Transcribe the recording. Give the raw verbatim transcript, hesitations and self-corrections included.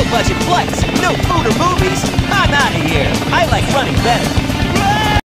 low-budget flights, no food or movies? I'm out of here. I like running better.